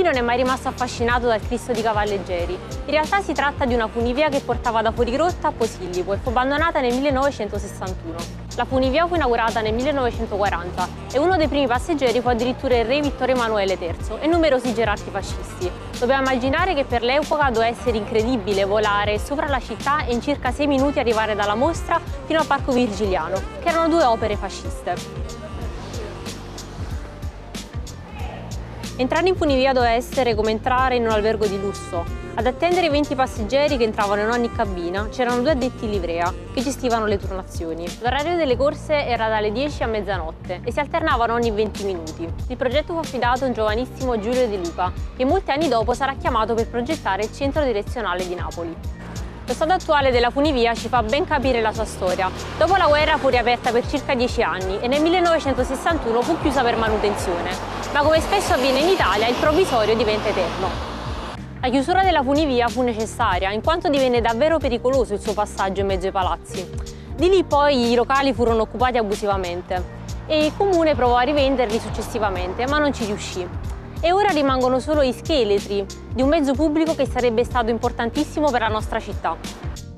Chi non è mai rimasto affascinato dal Cristo di Cavalleggeri? In realtà si tratta di una funivia che portava da Fuorigrotta a Posillipo e fu abbandonata nel 1961. La funivia fu inaugurata nel 1940 e uno dei primi passeggeri fu addirittura il re Vittorio Emanuele III e numerosi gerarchi fascisti. Dobbiamo immaginare che per l'epoca doveva essere incredibile volare sopra la città e in circa 6 minuti arrivare dalla Mostra fino al Parco Virgiliano, che erano due opere fasciste. Entrare in funivia doveva essere come entrare in un albergo di lusso. Ad attendere i 20 passeggeri che entravano in ogni cabina c'erano 2 addetti in livrea che gestivano le turnazioni. L'orario delle corse era dalle 10 a mezzanotte e si alternavano ogni 20 minuti. Il progetto fu affidato a un giovanissimo Giulio De Luca, che molti anni dopo sarà chiamato per progettare il centro direzionale di Napoli. Lo stato attuale della funivia ci fa ben capire la sua storia. Dopo la guerra fu riaperta per circa 10 anni e nel 1961 fu chiusa per manutenzione. Ma come spesso avviene in Italia, il provvisorio diventa eterno. La chiusura della funivia fu necessaria, in quanto divenne davvero pericoloso il suo passaggio in mezzo ai palazzi. Di lì poi i locali furono occupati abusivamente e il comune provò a rivenderli successivamente, ma non ci riuscì. E ora rimangono solo gli scheletri di un mezzo pubblico che sarebbe stato importantissimo per la nostra città.